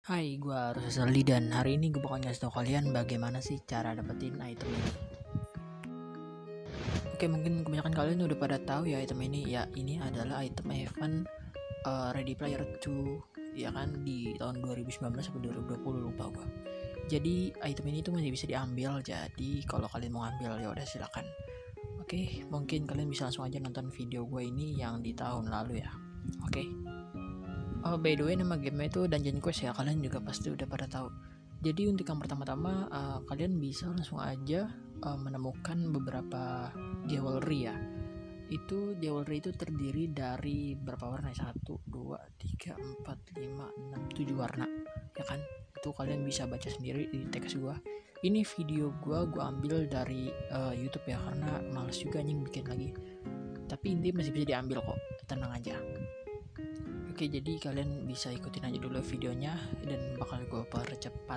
Hai, gue Rosali dan hari ini gue bakal ngasih tau kalian bagaimana sih cara dapetin item ini. Oke, mungkin kebanyakan kalian udah pada tahu ya item ini. Ya, ini adalah item event Ready Player 2, ya kan, di tahun 2019 sampai 2020 lupa gue. Jadi item ini tuh masih bisa diambil. Jadi kalau kalian mau ambil ya udah silakan. Oke, mungkin kalian bisa langsung aja nonton video gue ini yang di tahun lalu ya. Oke. Oh, by the way, nama game itu Dungeon Quest ya, kalian juga pasti udah pada tahu. Jadi untuk yang pertama-tama kalian bisa langsung aja menemukan beberapa jewelry ya. Itu jewelry itu terdiri dari berapa warna? 1, 2, 3, 4, 5, 6, 7 warna, ya kan? Itu kalian bisa baca sendiri di teks gua. Ini video gua ambil dari YouTube ya, karena males juga anjing bikin lagi. Tapi intinya masih bisa diambil kok, tenang aja. Oke, jadi kalian bisa ikutin aja dulu videonya dan bakal gue percepat.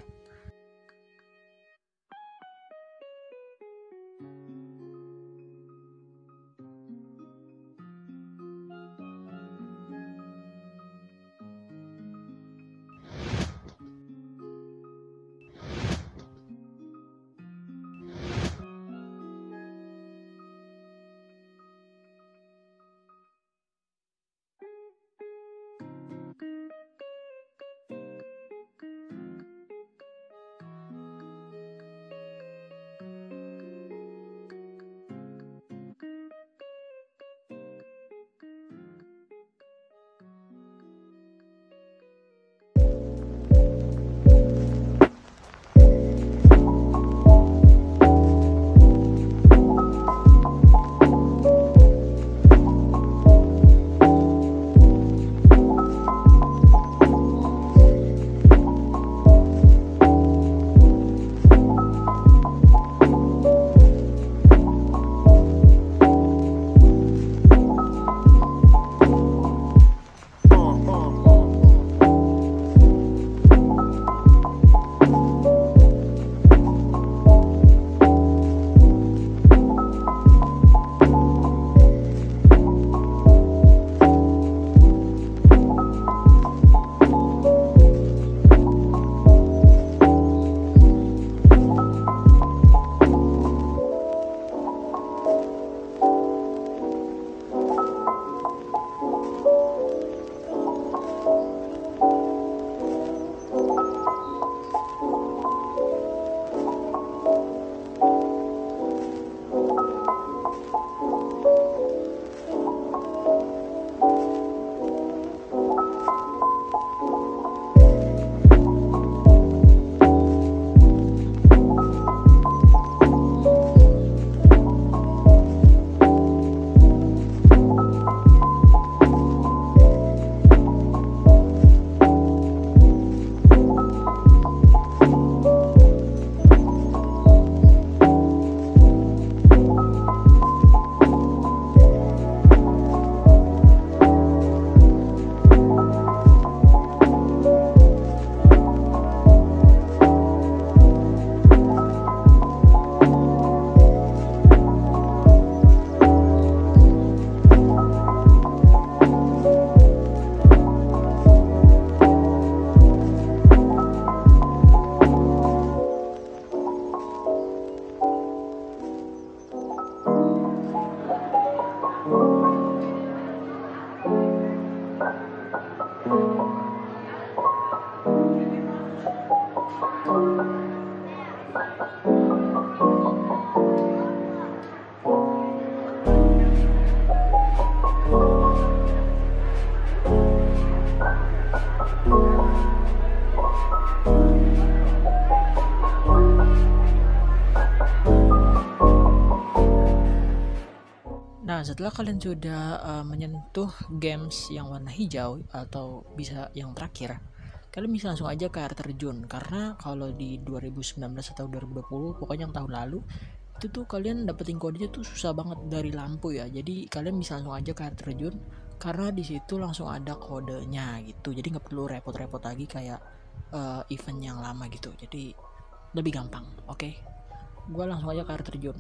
Nah, setelah kalian sudah menyentuh games yang warna hijau atau bisa yang terakhir, kalian bisa langsung aja ke air terjun. Karena kalau di 2019 atau 2020, pokoknya yang tahun lalu, itu tuh kalian dapetin kodenya tuh susah banget dari lampu ya. Jadi kalian bisa langsung aja ke air terjun, karena di situ langsung ada kodenya gitu. Jadi nggak perlu repot-repot lagi kayak event yang lama gitu. Jadi lebih gampang. Oke, gue langsung aja ke air terjun.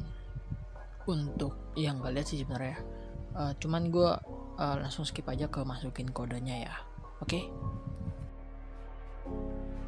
Untuk yang gak lihat sih sebenarnya, cuman gue langsung skip aja ke masukin kodenya ya. Oke.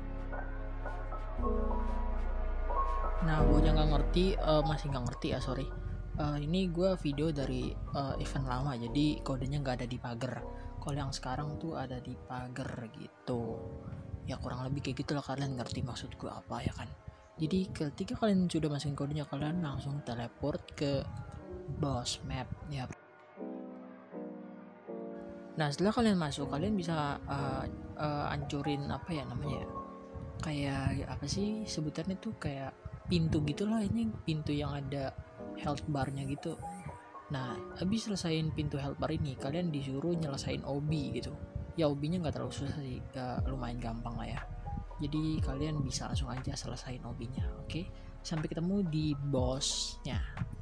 Nah, buat yang nggak ngerti, masih nggak ngerti ya, sorry. Ini gue video dari event lama, jadi kodenya nggak ada di pagar. Kalau yang sekarang tuh ada di pagar gitu. Ya kurang lebih kayak gitu lah, kalian ngerti maksud gue apa ya kan. Jadi ketika kalian sudah masukin kodenya, kalian langsung teleport ke boss map ya. Nah, setelah kalian masuk, kalian bisa ancurin apa ya namanya ya, kayak apa sih sebutannya tuh, kayak pintu gitulah, ini pintu yang ada health barnya gitu. Nah, habis selesain pintu health bar ini, kalian disuruh nyelesain obi gitu. Ya obinya nggak terlalu susah sih, lumayan gampang lah ya. Jadi kalian bisa langsung aja selesain obinya, oke? Sampai ketemu di bossnya.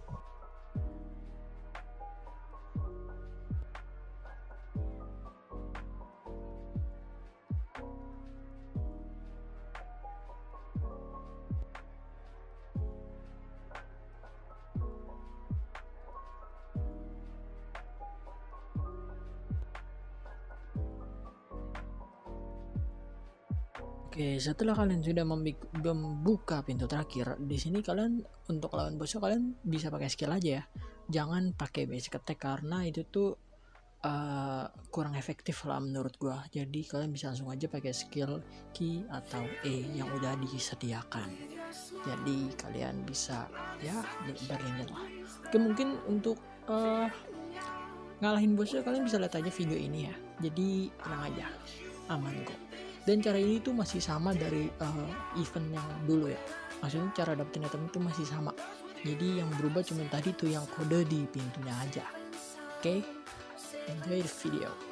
Oke, setelah kalian sudah membuka pintu terakhir, di sini kalian untuk lawan bosnya kalian bisa pakai skill aja ya. Jangan pakai basic attack karena itu tuh kurang efektif lah menurut gua. Jadi kalian bisa langsung aja pakai skill Q atau E yang udah disediakan. Jadi kalian bisa ya berlindung lah. Oke, mungkin untuk ngalahin bosnya kalian bisa lihat aja video ini ya. Jadi tenang aja, aman kok. Dan cara ini tuh masih sama dari event yang dulu ya. Maksudnya cara dapetin item itu masih sama. Jadi yang berubah cuma tadi tuh yang kode di pintunya aja. Oke, enjoy the video.